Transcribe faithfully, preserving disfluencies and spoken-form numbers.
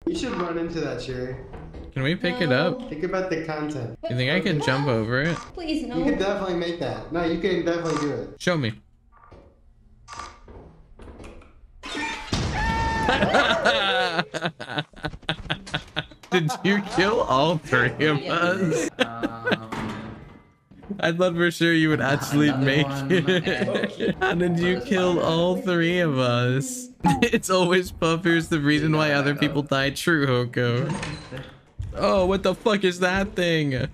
You should run into that, Cherry. Can we pick No. it up? Think about the content. You think I can jump over it? Please, no. You can definitely make that. No, you can definitely do it. Show me. Did you kill all three of us? Um, I thought for sure you would actually Another make one, it. How did you kill all three of us? It's always Puffers the reason why other people die. True, Hoko. Oh, what the fuck is that thing?